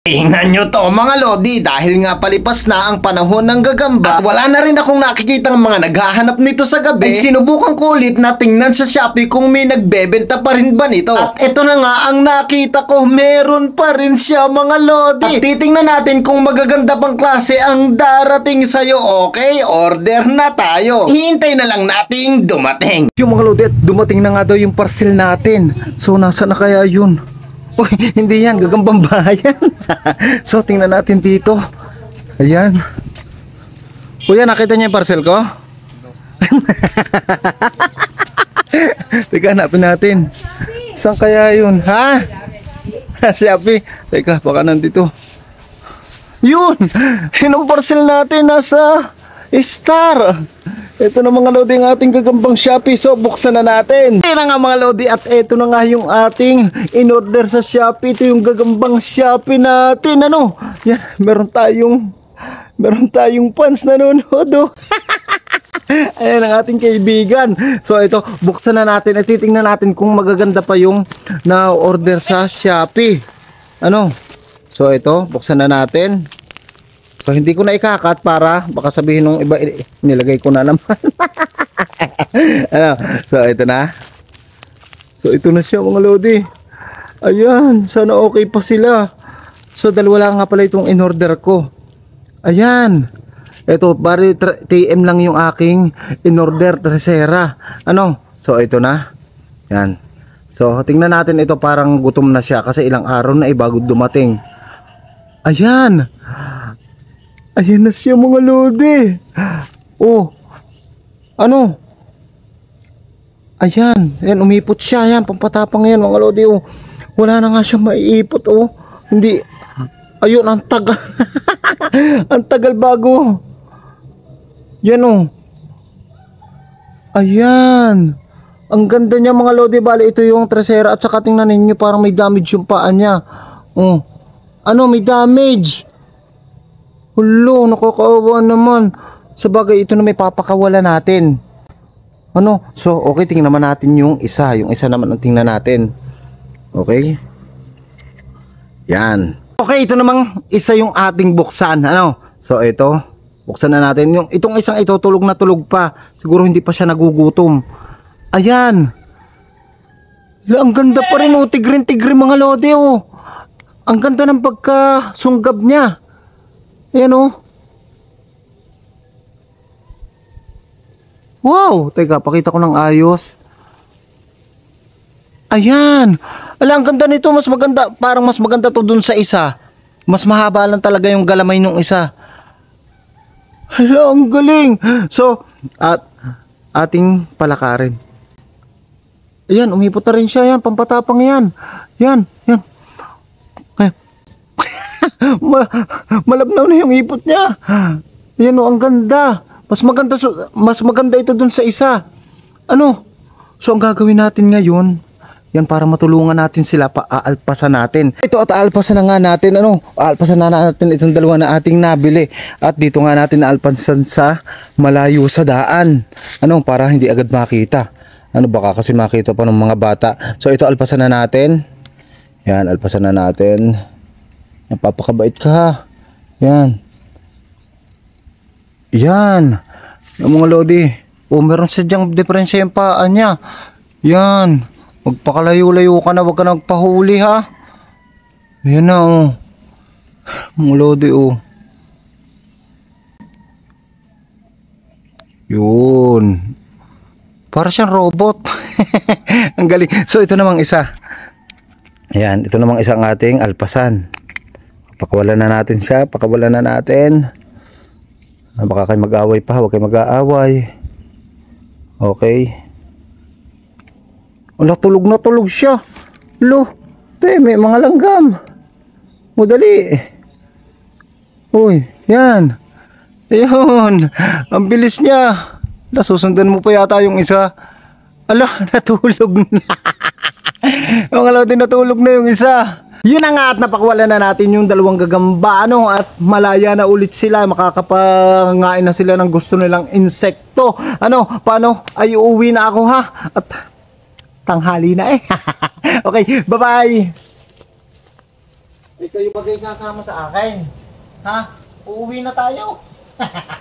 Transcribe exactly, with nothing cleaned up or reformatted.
Tingnan nyo to mga lodi, dahil nga palipas na ang panahon ng gagamba at wala na rin akong nakikitang mga naghahanap nito sa gabi, ay sinubukan ko ulit na tingnan sa Shopee kung may nagbebenta pa rin ba nito. At ito na nga ang nakita ko, meron pa rin siya mga lodi. At titingnan natin kung magaganda pang klase ang darating sa'yo. Okay, order na tayo. Hihintay na lang nating dumating. Yung mga lodi, dumating na nga daw yung parcel natin. So nasa na kaya yun? Uy, hindi yan, gagambang bayan. So, tingnan natin dito. Ayan. Kuya, nakita niya yung parcel ko? Teka, hanapin natin. Saan kaya yun? Ha? Shopee. Teka, baka nandito. Yun! Yun ang parcel natin, nasa Star. Ito na mga lodi ang ating gagambang Shopee. So buksan na natin. Ito na nga mga lodi, at ito na nga yung ating in-order sa Shopee. Ito yung gagambang Shopee natin. Ano? Yan, meron tayong Meron tayong fans nanonood, oh. Ayan ang ating kaibigan. So ito, buksan na natin at titingnan natin kung magaganda pa yung na-order sa Shopee. Ano? So ito, buksan na natin. So hindi ko na ikakat para baka sabihin nung iba, nilagay ko na naman. Ano? So ito na. So ito na siya mga lodi. Ayan, sana okay pa sila. So dalawa lang nga pala itong in-order ko. Ayan. Ito, bari T M lang yung aking in-order, Tresera. Ano? So ito na. Yan. So tingnan natin ito, parang gutom na siya kasi ilang araw na bago dumating. Ayan. Ayan na siya mga lodi. Oh. Ano? Ayan. Ayan, umipot siya. Ayan, pampatapang yan mga lodi. Oh. Wala na nga siya maiipot. Oh. Hindi. Ayun, ang tagal. Ang tagal bago. Yan oh. Ayan. Ang ganda niya mga lodi. Bali, ito yung Tresera. At saka tingnan ninyo, parang may damage yung paa niya. Oh. Ano, may damage. Hulo, nakakaawa naman. Sabagay, ito na may papakawala natin. Ano? So, okay, tingnan naman natin yung isa. Yung isa naman ang tingnan natin. Okay? Yan. Okay, ito namang isa yung ating buksan. Ano? So, ito. Buksan na natin. Yung, itong isang ito, tulog na tulog pa. Siguro hindi pa siya nagugutom. Ayan. Ang ganda pa rin, oh. Tigrin-tigrin mga lodi, oh. Ang ganda ng pagkasunggab niya. Ayan oh. Wow, teka, pakita ko ng ayos. Ayan. Ala, ang ganda nito, mas maganda, parang mas maganda to dun sa isa. Mas mahaba lang talaga yung galamay nung isa. Hala, ang galing. So, at ating palakarin. Ayan, umipot na rin siya. Yan, pampatapang yan. Yan, yan. Ma malabnaw na yung ipot niya. Yan o, ang ganda. Mas maganda, mas maganda ito dun sa isa. Ano? So ang gagawin natin ngayon, yan, para matulungan natin sila, paaalpasan natin. Ito, at aalpasan na nga natin, ano? Aalpasan na natin itong dalawa na ating nabili. At dito nga natin aalpasan sa malayo sa daan. Ano? Para hindi agad makita. Ano, baka kasi makita pa ng mga bata. So ito, alpasan na natin. Yan, alpasan na natin. Napapakabait ka. Yan. Yan. Yung mga lodi. Oh, meron sadyang diferensya yung paa niya. Yan. Magpakalayo-layo ka na. Huwag ka nagpahuli ha. Yan na oh. Mga lodi oh. Yun. Para siyang robot. Ang galing. So ito namang isa. Ayan. Ito namang isang ating alpasan. Pakawalan na natin siya, pakawalan na natin. Baka kayo mag-away pa, huwag kayo mag-aaway. Okay. Wala, tulog na tulog siya. Lo, pe, may mga langgam. Mudali. Uy, yan. Ayun, ang bilis niya. Nasusundan mo pa yata yung isa. Ala, natulog na. Mga lodi, natulog na yung isa. Yun na nga, at napakawala na natin yung dalawang gagamba, ano, at malaya na ulit sila, makakapangain na sila ng gusto nilang insekto. Ano, paano? Ay, uuwi na ako ha. At tanghali na eh. Okay, bye bye. Ikaw yung bagay kasama sa akin. Ha? Uuwi na tayo.